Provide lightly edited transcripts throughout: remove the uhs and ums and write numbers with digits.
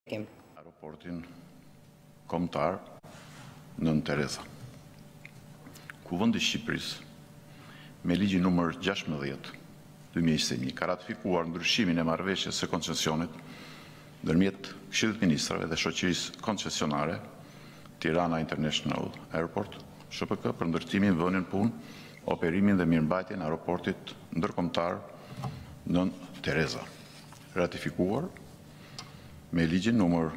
Aeroportin kombëtar Nën Tereza. Kuvendi i Shqipërisë, me ligjin numër 16/2021, ka ratifikuar ndryshimin e marrëveshjes së koncesionit ndërmjet Këshillit Ministrave dhe Shoqërisë Koncesionare Tirana International Airport, SHPK, për ndërtimin, vënien punë, operimin dhe mirëmbajtjen e aeroportit ndërkombëtar Nën Tereza. Ratifikuar me ligjin numër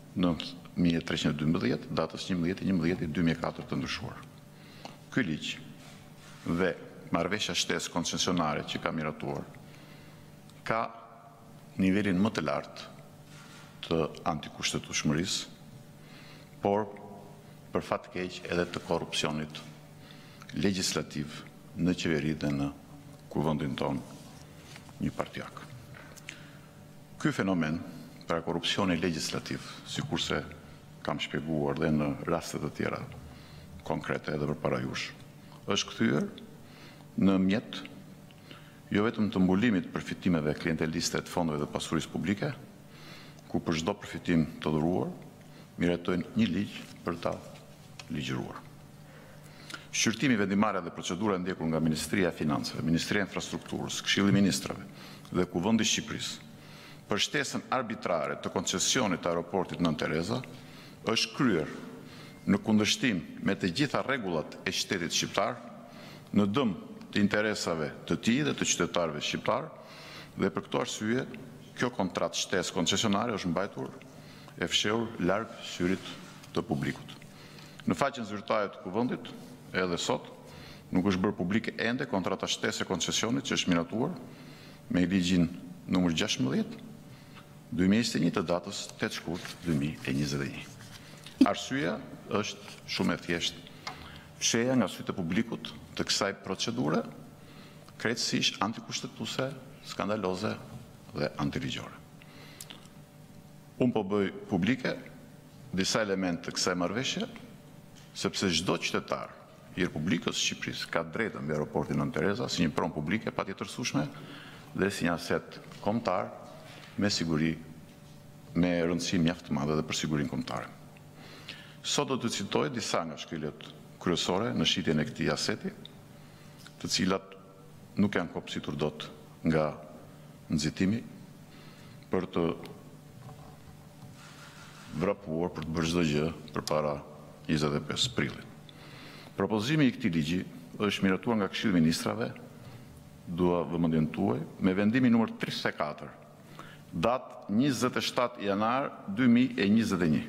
9312, datës 11/11/2004 të ndryshuar. Ky ligj dhe marrëveshja shtesë koncesionare që ka miratuar ka nivelin më të lartë të antikushtetueshmërisë, por për fat keq edhe të korrupsionit legjislativ në qeveri dhe në kuvendin tonë një-partijak. Ky fenomen pra korrupsioni legjislativ, sikurse kam shpjeguar dhe në raste të tjera konkrete edhe përpara jush, është kthyer në mjet jo vetëm të mbulimit përfitimeve klienteliste të fondeve dhe pasurisë publike, ku për çdo përfitim të dhuruar miratojnë një ligj për ta ligjëruar. Shqyrtimi, vendimarrja dhe procedura ndjekur nga Ministria e Financave, Ministria e Infrastrukturës, Këshilli i Ministrave dhe Kuvendi i Shqipërisë për shtesën arbitrare të koncesionit të aeroportit Nën Tereza është kryer në kundërshtim me të gjitha rregullat e shtetit shqiptar, në dëm të interesave të tij dhe të qytetarëve shqiptar, dhe për këtë arsye kjo kontratë shtesë koncesionare është mbajtur e fshehur larg syrit të publikut. Në faqen zyrtare të kuvendit edhe sot nuk është bërë publike ende kontrata shtesë e koncesionit që është miratuar me ligjin numër 16/2021 të datës 8 shkurt 2021. Arsyeja është shumë e thjeshtë: fshehja nga sytë e publikut të kësaj procedure krejtësisht antikushtetuese, skandaloze dhe antiligjore. Unë po bëj publike disa elemente të kësaj marrëveshje, sepse çdo qytetar i Republikës së Shqipërisë ka drejtën mbi aeroportin Nën Tereza si një pronë publike patjetërsueshme dhe si një aset kombëtar me siguri, me rëndësi mjaft të madhe dhe për sigurinë kombëtare. Sot do të citoj disa nga shkeljet kryesore në shitjen e këtij aseti, të cilat nuk janë kopsitur dot nga nxitimi për të vrapuar, për të bërë çdo gjë përpara 25 prillit. Propozimi i këtij ligji është miratuar nga Këshilli i Ministrave, dua vëmendjen tuaj, me vendimin numër 34, datë 27 janar 2021.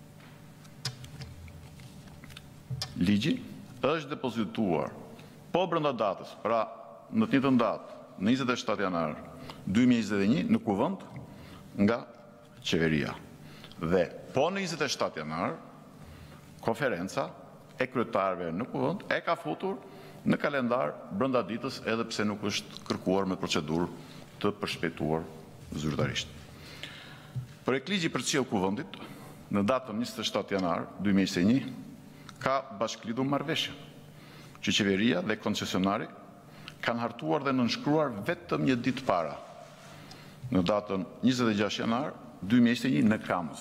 Ligji është depozituar po brenda datës, pra në të njëjtën datë, në 27 janar 2021 në kuvend nga qeveria. Dhe po në 27 janar konferenca e kryetarëve në kuvend e ka futur në kalendar brenda ditës, edhe pse nuk është kërkuar me procedurë të përshpejtuar zyrtarisht. Projekt ligji përcjell kuvendit në datën 27 janar 2021 ka bashkëlidhur marrëveshje që qeveria dhe koncesionari kanë hartuar dhe nënshkruar vetëm një ditë para, në datën 26 janar 2021 në Kamës.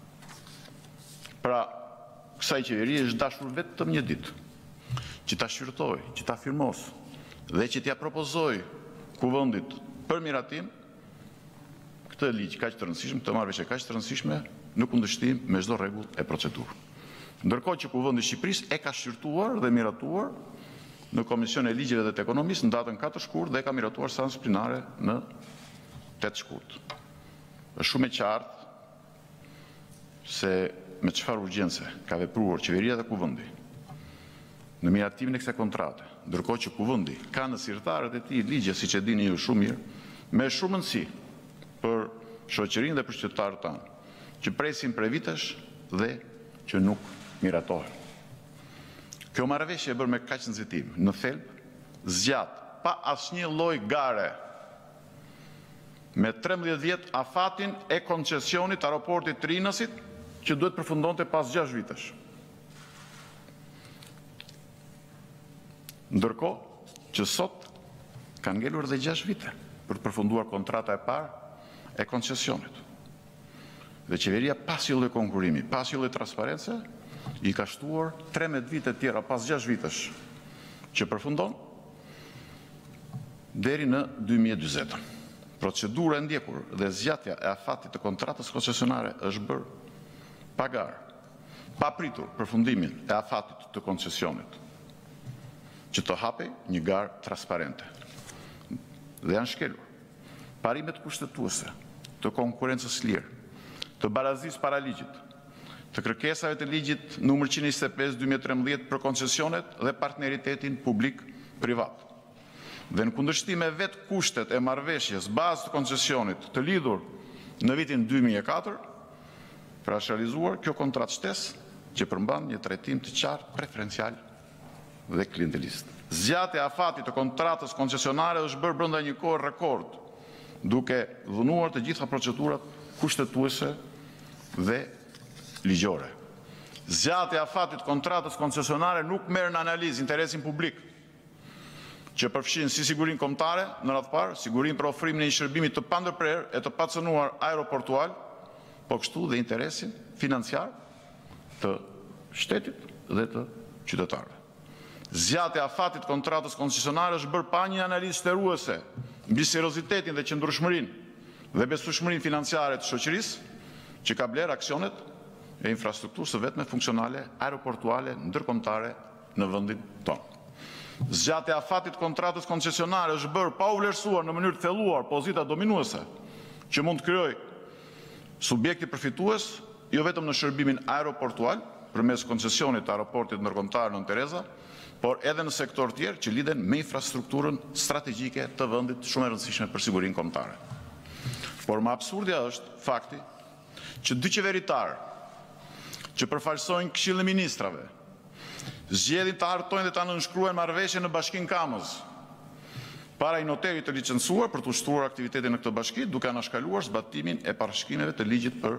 Pra, kësaj qeverie është dashur vetëm një ditë që ta shqyrtoj, që ta firmos dhe që t'ja propozoj kuvendit për miratim këtë ligj kaq të rëndësishëm, të marrëveshje kaq të rëndësishme në kundërshtim me çdo rregull e procedurë. Ndërkohë që Kuvendi i Shqipërisë e ka shqyrtuar dhe miratuar në Komision e Ligjeve dhe të Ekonomisë në datën 4 shkurt dhe ka miratuar sa disciplinare në 8 shkurt. Është shumë e qartë se me çfarë urgjense ka vepruar qeveria dhe kuvendi në miratimin e kësaj kontrate, ndërkohë që kuvendi ka në sirtarët e tij ligje, siç e dini ju shumë mirë, me shumë rëndësi për shoqërinë dhe për qytetarët tanë, që presin prej vitesh dhe që nuk miratohen. Kjo marrëveshje e bërë me kaq nxitim, në thelb, zgjat pa asnjë lloj gare, me 13 vjet afatin e koncesionit aeroportit të Rinësit, që duhet përfundonte pas 6 vitesh. Ndërkohë që sot kanë ngelur dhe 6 vite për të përfunduar kontrata e parë e koncesionit. Dhe qeveria pas jo lloj konkurimi, pas jo lloj transparence, i ka shtuar 13 vite tjera pas 6 vitesh që përfundon deri në 2020. Procedura e ndjekur dhe zgjatja e afatit të kontratës koncesionare është bërë pa garë, pa pritur përfundimin e afatit të koncesionit, që të hapej një garë transparente. Dhe janë shkelur parimet kushtetuese të konkurencës lirë, të barazisë para ligjit, të kërkesave të ligjit numër 125/2013 për koncesionet dhe partneritetin publik-privat. Dhe në kundërshtim me vetë kushtet e marrëveshjes bazë të koncesionit të lidhur në vitin 2004, pra është realizuar kjo kontratë shtesë që përmban një trajtim të qartë preferencial dhe klientelist. Zgjatja e afatit të kontratës koncesionare është bërë brenda një kohë rekord, duke dhunuar të gjitha procedurat kushtetuese dhe ligjore. Zgjatja e afatit të kontratës koncesionare nuk merr në analizë interesin publik, që përfshin si sigurinë kombëtare në radhë parë, sigurinë për ofrimin e një shërbimi të pandërprerë e të pacënuar aeroportual, po kështu dhe interesin financiar të shtetit dhe të qytetarëve. Zgjatja e afatit të kontratës koncesionare është bërë pa një analizë shtruese mbi seriozitetin dhe qëndrueshmërinë dhe besueshmërinë financiare të shoqërisë, që ka bler aksionet e infrastrukturës së vetme funksionale aeroportuale ndërkombëtare në vendin tonë. Zgjatja e afatit të kontratës koncesionare është bërë pa u vlerësuar në mënyrë të thelluar pozita dominuese që mund të krijojë subjekti përfitues jo vetëm në shërbimin aeroportual përmes koncesionit të aeroportit ndërkombëtar Nën Tereza, por edhe në sektor tjerë që lidhen me infrastrukturën strategjike të vendit shumë e rëndësishme për sigurinë kombëtare. Por më absurdja është fakti që dy qeveritarë që përfaqësojnë Këshillin e Ministrave zgjedhin të hartojnë dhe të nënshkruajnë marrëveshje në Bashkinë Kamës para i noterit të licencuar për të ushtruar aktivitetin në këtë bashki, duke anashkaluar zbatimin e parashikimeve të ligjit për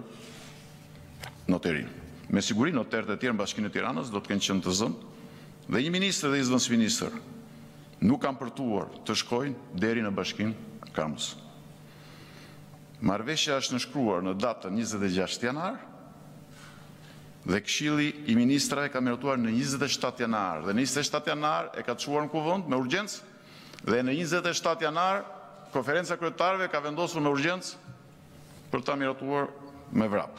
noterin. Me siguri noterët e tjerë në Bashkinë e Tiranës do të kenë qenë të zënë dhe një ministër dhe një zëvendësministër nuk kanë përtuar të shkojnë deri në Bashkinë Kamës. Marrëveshja është nënshkruar në datën 26 janar dhe Këshilli i Ministrave ka miratuar në 27 janar dhe në 27 janar e ka çuar në kuvend me urgjencë dhe në 27 janar konferenca e kryetarëve ka vendosur me urgjencë për ta miratuar me vrap.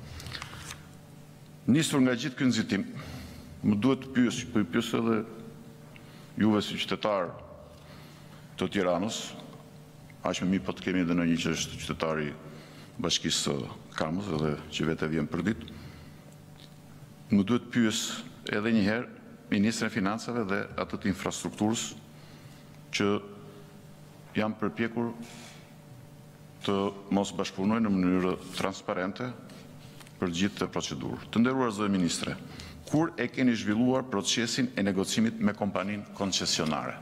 Nisur nga gjithë ky nxitim, më duhet të pyes edhe juve si qytetar të Tiranës, aq më mirë po të kemi edhe në një që është qytetari Bashkisë së Kamës edhe që vetë vjen për ditë. Më duhet pyes edhe një herë Ministrin e Financave dhe atë të infrastrukturës që janë përpjekur të mos bashkëpunojnë në mënyrë transparente për gjithë të procedurë. Të nderuar zë ministre, kur e keni zhvilluar procesin e negocimit me kompaninë koncesionare?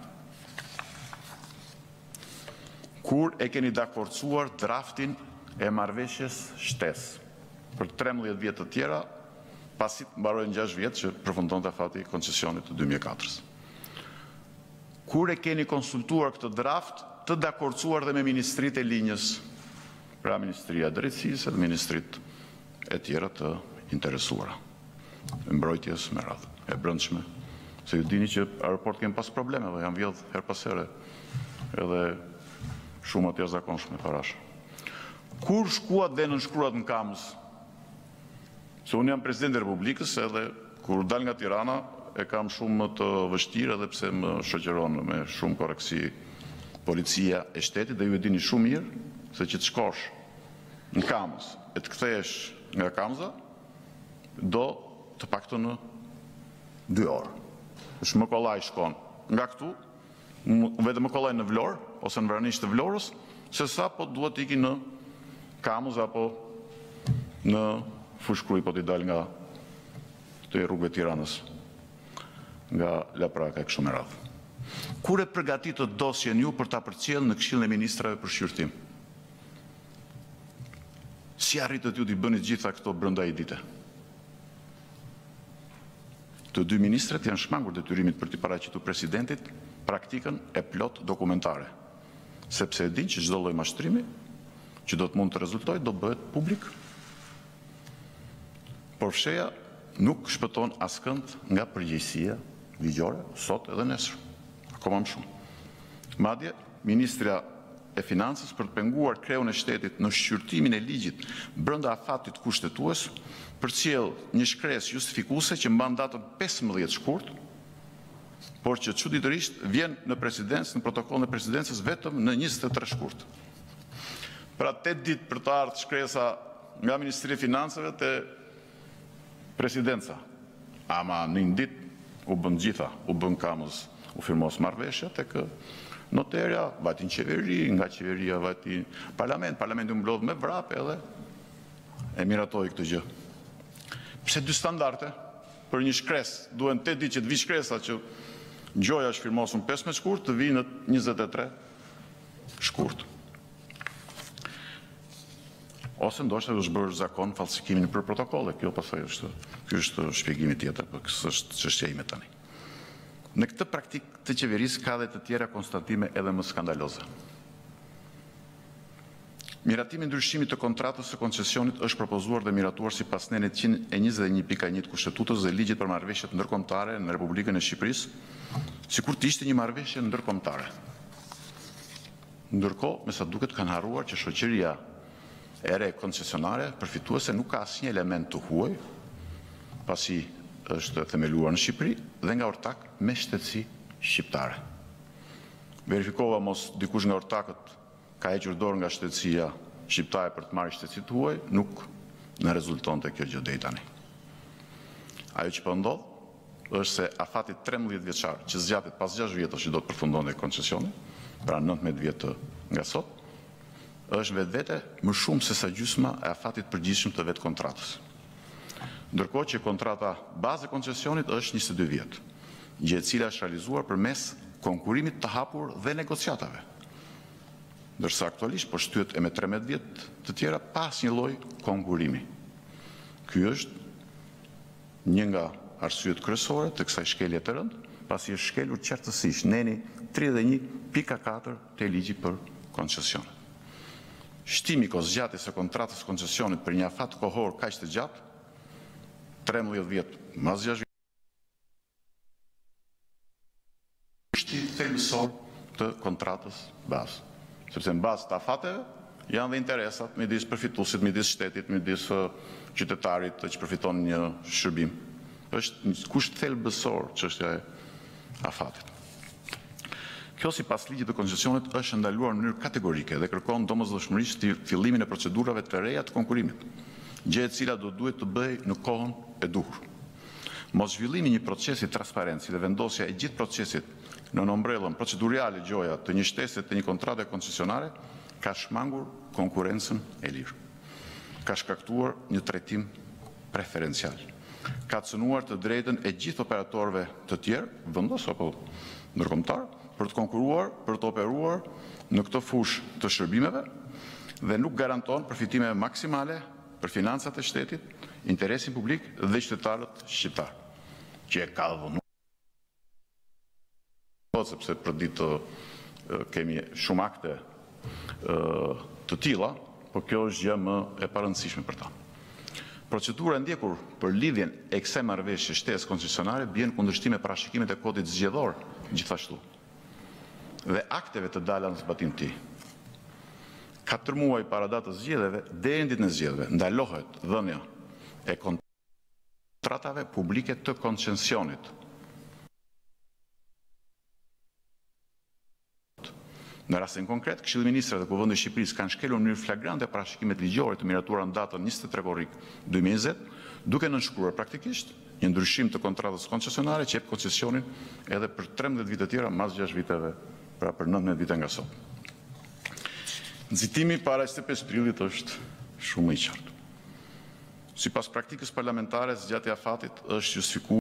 Kur e keni dakordsuar draftin e marrëveshjes shtesë për 13 vjet të tjera, pasi mbarojnë 6 vjet që përfundonte afati koncesionit të 2004-s. Kur e keni konsultuar këtë draft të dakordsuar dhe me ministritë e linjës, pra Ministria e Drejtësisë dhe ministritë e tjera të interesuara, e mbrojtjes me radhë, e brendshme, se ju dini që aeroport kemi pas probleme dhe janë vjedh her pas here edhe shumë të jashtëzakonshme parash. Kur shkuat dhe nënshkruat në Kamës? Se unë jam president e Republikës edhe kur dal nga Tirana e kam shumë më të vështirë edhe pse më shoqëron me shumë korreksi policia e shtetit dhe ju e dini shumë mirë se që të shkosh në Kamës e të kthehesh nga Kamza do të paktën në 2 orë. Është më kollaj shkon nga këtu, vetëm më kollaj në Vlorë ose në Vranisht të Vlorës, se sa po duhet të iki në Kamuz apo në Fushkruj po t'i dal nga të rrugëve Tiranës, nga Lapraka e kështu me radhë. Kur e përgatitët dosjen ju për ta përcjellë në Këshillin e Ministrave për shqyrtim? Si arritët ju t'i bëni gjitha këto brenda i dite? Të dy ministrat janë shmangur detyrimit për t'i paraqitur presidentit praktikën e plot dokumentare, sepse e din që çdo lloj mashtrimi që do të mund të rezultojë do bëhet publik Por fsheja nuk shpëton askënd nga përgjegjësia ligjore, sot edhe nesër, akoma më shumë. Madje, Ministrja e Financës për të penguar kreun e shtetit në shqyrtimin e ligjit brenda afatit kushtetues, përcjell një shkresë justifikuese që mban datën 15 shkurt, por që çuditërisht vjen në presidencë, në protokollin e presidencës vetëm në 23 shkurt. Pra 8 ditë për të ardhur shkresa nga Ministria e Financave te presidenca. Ama në një ditë u bën gjitha, u bën kamës, u firmos marrëveshja tek noterja, vajti në qeveri, nga qeveria vajti parlament, parlamenti mblodh me vrap edhe e miratoi këtë gjë. Pse dy standarde për një shkresë, duhen 8 ditë që të vi shkresa që gjoja është firmosur 15 shkurt, të vi në 23 shkurt. Ose ndoshta është bërë zakon falsifikimin për protokolle, kjo pastaj ky është shpjegimi tjetër, por kjo është çështja ime tani. Në këtë praktikë të qeverisë ka dhe të tjera konstatime edhe më skandaloze. Miratimi ndryshimit të kontratës së koncesionit është propozuar dhe miratuar sipas nenit 121.1 të Kushtetutës dhe ligjit për marrëveshjet ndërkombëtare në Republikën e Shqipërisë, sikur të ishte një marrëveshje ndërkombëtare. Ndërkohë, me sa duket kanë harruar që shoqëria e re koncesionare përfituese nuk ka asnjë element të huaj, pasi është themeluar në Shqipëri dhe nga ortak me shtetësi shqiptare. Verifikova mos dikush nga ortakët ka hequr dorë nga shtetësia shqiptare për të marrë shtetësi të huaj, nuk në rezulton të kjo gjë deri tani. Ajo që po ndodh është se afati 13 vjeçar që zgjatet pas 6 vjetësh që do të përfundonte koncesioni, pra 19 vjet nga sot, është vetvete më shumë se sa gjysma e afatit përgjithshëm të vetë kontratës. Ndërkohë që kontrata bazë e koncesionit është 22 vjet, gjë e cila është realizuar përmes konkurimit të hapur dhe negociatave. Ndërsa aktualisht po shtyhet me 13 vjet të tjera pas një lloj konkurimi. Ky është një nga arsyet kryesore të kësaj shkelje të rëndë, pasi është shkelur qartësisht neni 31.4 të ligjit për koncesionet. Shtimi i zgjatjes së kontratës koncesionit për një afat kohor kaq të gjatë, 13 vjet mas 6 vjet, është thelbësor të kontratës bazë. Sepse në bazë të afateve janë dhe interesat midis përfituesit, midis shtetit, midis qytetarit që përfiton një shërbim. Është një kusht thelbësor çështja e afatit. Kjo sipas ligjit të koncesionit është ndaluar në mënyrë kategorike dhe kërkon domosdoshmërisht fillimin e procedurave të reja të konkurimit, gjë e cila do duhet të bëjë në kohën e duhur. Mos zhvillimi i një procesi transparenci dhe vendosja e gjithë procesit në ombrellën procedurale gjoja të një shtesë të një kontrate koncesionare ka shmangur konkurrencën e lirë. Ka shkaktuar një trajtim preferencial. Ka cënuar të drejtën e gjithë operatorëve të tjerë, vendos apo ndërkombëtar, për të konkuruar, për të operuar në këtë fushë të shërbimeve dhe nuk garanton përfitime maksimale për financat e shtetit, interesin publik dhe qytetarët shqiptar, që e ka dhënuar. Sepse për ditë kemi shumë akte të tilla, por kjo është gjë më e parëndësishme për ta. Procedura ndjekur për lidhjen e kësaj marrëveshje shtesë koncesionare bën kundërshtim me parashikimet e kodit zgjedhor gjithashtu dhe akteve të dalë në zbatim të tij. 4 muaj para datës zgjedhjeve, deri në ditën e zgjedhjeve, ndalohet dhënia e kontratave publike të koncesionit. Në rastin konkret, Këshilli i Ministrave dhe Kuvendi i Shqipërisë kanë shkelur në mënyrë flagrante parashikimet ligjore të miratuara në datën 23 korrik 2020, duke nënshkruar praktikisht një ndryshim të kontratës koncesionare që jep koncesionin edhe për 13 vite të tjera mas 6 viteve, pra për 19 vite nga sot. Nxitimi para 25 prillit është shumë i qartë. Sipas praktikës parlamentare, zgjatja e afatit është justifikuar